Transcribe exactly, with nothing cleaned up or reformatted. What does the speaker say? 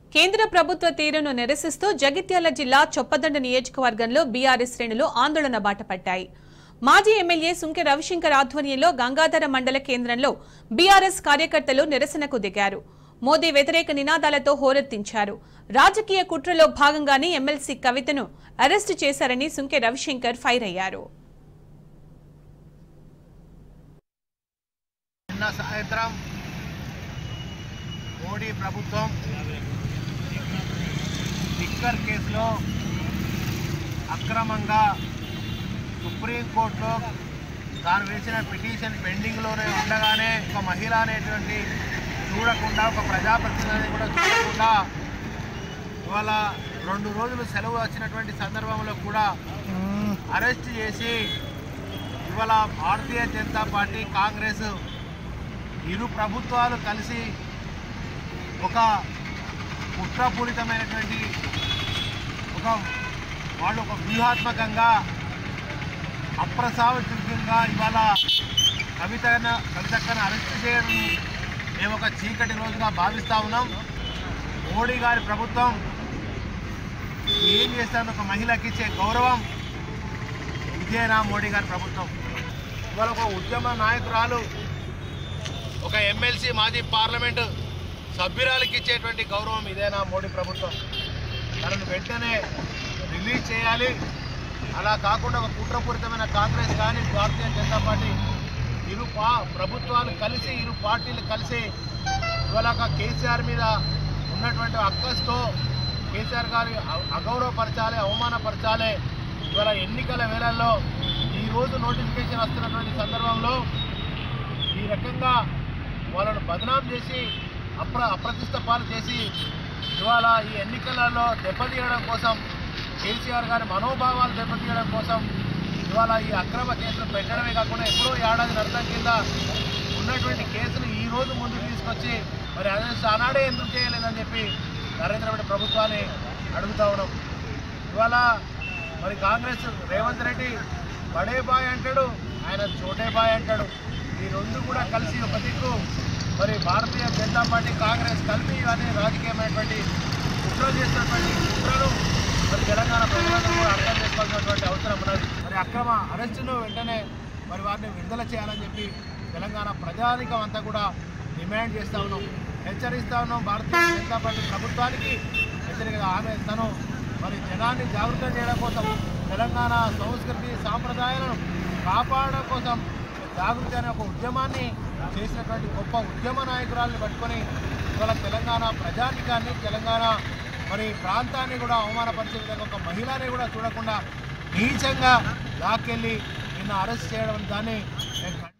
కేంద్ర ప్రభుత్వ తీరును నిరసిస్తూ జగిత్యాల జిల్లా చొప్పదండ నియోజకవర్గంలో బీఆర్ఎస్ శ్రేణులు ఆందోళన బాటపట్టాయి. మాజీ ఎమ్మెల్యే సుంకె రవిశంకర్ ఆధ్వర్యంలో గంగాధర మండల కేంద్రంలో బీఆర్ఎస్ కార్యకర్తలు నిరసనకు దిగారు. మోదీ వ్యతిరేక నినాదాలతో హోరెత్తించారు. రాజకీయ కుట్రలో భాగంగానే ఎమ్మెల్సీ కవితను అరెస్టు చేశారని సుంకె రవిశంకర్ ఫైర్ అయ్యారు. సాయంత్రం మోడీ ప్రభుత్వం లిక్కర్ కేసులో అక్రమంగా సుప్రీంకోర్టులో తాను వేసిన పిటిషన్ పెండింగ్లోనే ఉండగానే ఒక మహిళ అనేటువంటి చూడకుండా ఒక ప్రజాప్రతినిధిని కూడా చూడకుండా ఇవాళ రెండు రోజులు సెలవు వచ్చినటువంటి సందర్భంలో కూడా అరెస్ట్ చేసి ఇవాళ భారతీయ జనతా పార్టీ కాంగ్రెస్ ఇరు ప్రభుత్వాలు కలిసి ఒక కుట్రపూరితమైనటువంటి ఒక వాళ్ళు ఒక వ్యూహాత్మకంగా అప్రసావకంగా ఇవాళ కవితను కవితక్కను అరెస్ట్ చేయడం మేము ఒక చీకటి రోజుగా భావిస్తూ ఉన్నాం. మోడీ గారి ప్రభుత్వం ఏం చేస్తారో ఒక మహిళకి ఇచ్చే గౌరవం ఇదేనా మోడీ గారి ప్రభుత్వం? ఇవాళ ఒక ఉద్యమ నాయకురాలు ఒక ఎమ్మెల్సీ మాజీ పార్లమెంటు సభ్యురాలకి ఇచ్చేటువంటి గౌరవం ఇదేనా మోడీ ప్రభుత్వం? తనను వెంటనే రిలీజ్ చేయాలి. అలా కాకుండా ఒక కుట్రపూరితమైన కాంగ్రెస్ కానీ భారతీయ జనతా పార్టీ ఇరు పా ప్రభుత్వాలు కలిసి ఇరు పార్టీలు కలిసి ఇవాళ కేసీఆర్ మీద ఉన్నటువంటి అక్కస్తో కేసీఆర్ గారి అగౌరవపరచాలి, అవమానపరచాలి. ఇవాళ ఎన్నికల వేళల్లో ఈరోజు నోటిఫికేషన్ వస్తున్నటువంటి సందర్భంలో ఈ రకంగా వాళ్ళను బదనాం చేసి అప్ర అప్రతిష్ట పాలు చేసి ఇవాళ ఈ ఎన్నికలలో దెబ్బతీయడం కోసం కేసీఆర్ గారి మనోభావాలు దెబ్బతీయడం కోసం ఇవాళ ఈ అక్రమ కేసులు పెట్టడమే కాకుండా ఎప్పుడో ఏడాది నర్థం కింద ఉన్నటువంటి కేసులు ఈ రోజు ముందుకు తీసుకొచ్చి మరి అదే ఆనాడే ఎందుకు చేయలేదని చెప్పి నరేంద్ర మోడీ ప్రభుత్వాన్ని అడుగుతా ఉన్నాం. ఇవాళ మరి కాంగ్రెస్ రేవంత్ రెడ్డి బడే బాయ్ అంటాడు, ఆయన చోటే బాయ్ అంటాడు. ఈ రెండు కూడా కలిసి ఒక దిక్కు మరి భారతీయ జనతా పార్టీ కాంగ్రెస్ కలిపి ఇవన్నీ రాజకీయమైనటువంటి కుట్రలు చేసినటువంటి కుట్రలు మరి తెలంగాణ ప్రజలందరూ కూడా అర్థం చేసుకోవాల్సినటువంటి అవసరం ఉన్నది. మరి అక్రమ అరెస్టును వెంటనే మరి వారిని విడుదల చేయాలని చెప్పి తెలంగాణ ప్రజానికం అంతా కూడా డిమాండ్ చేస్తూ ఉన్నాం, హెచ్చరిస్తూ ఉన్నాం. భారతీయ జనతా పార్టీ ప్రభుత్వానికి హెచ్చరికగా ఆమె తను మరి జనాన్ని జాగృతం చేయడం కోసం తెలంగాణ సంస్కృతి సాంప్రదాయాలను కాపాడడం కోసం జాగృతి అనే ఒక ఉద్యమాన్ని చేసినటువంటి గొప్ప ఉద్యమ నాయకురాలను పట్టుకొని ఇవాళ తెలంగాణ ప్రజానికాన్ని తెలంగాణ మరి ప్రాంతాన్ని కూడా అవమానపరిచే విధంగా ఒక మహిళని కూడా చూడకుండా నీచంగా లాక్కెళ్ళి నిన్న అరెస్ట్ చేయడం దాన్ని